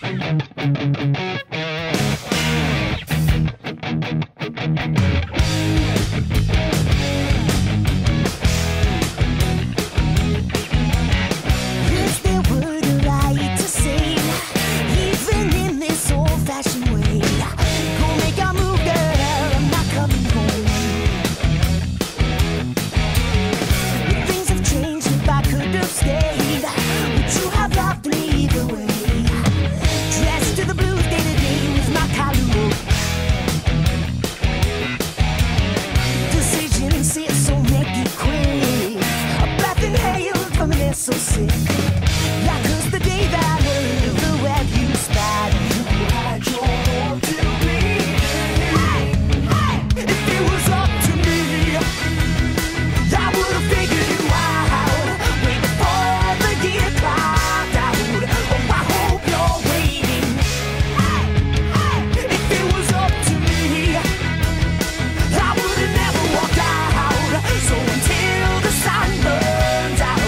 So sick, like 'cause the day that I learned the web you spied, you had your own to me. Hey, hey, if it was up to me, I would have figured you out way before the year clocked out. Oh, I hope you're waiting. Hey, hey, if it was up to me, I would have never walked out. So until the sun burns out,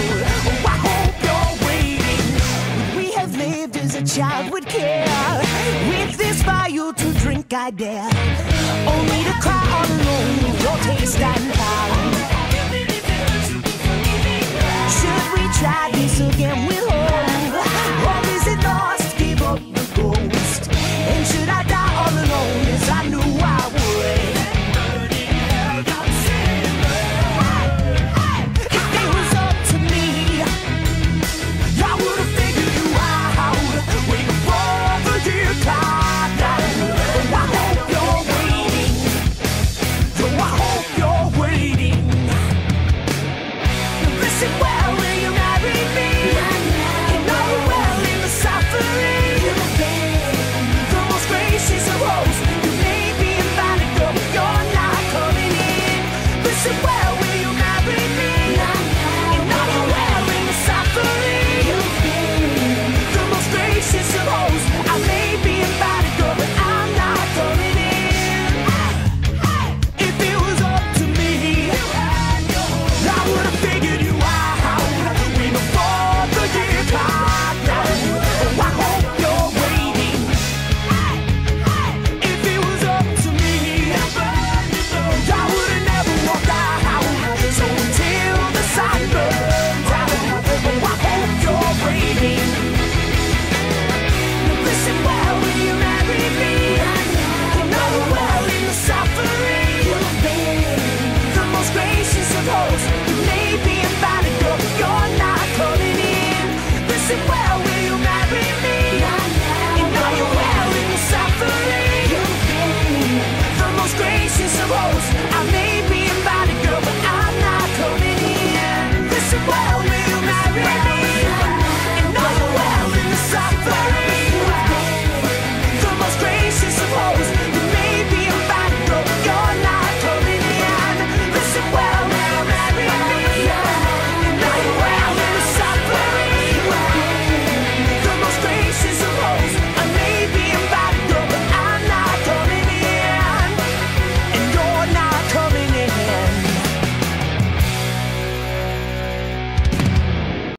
a child would care. With this vial to drink I dare, only to cry all alone with your taste and power. Should we try this again with hope?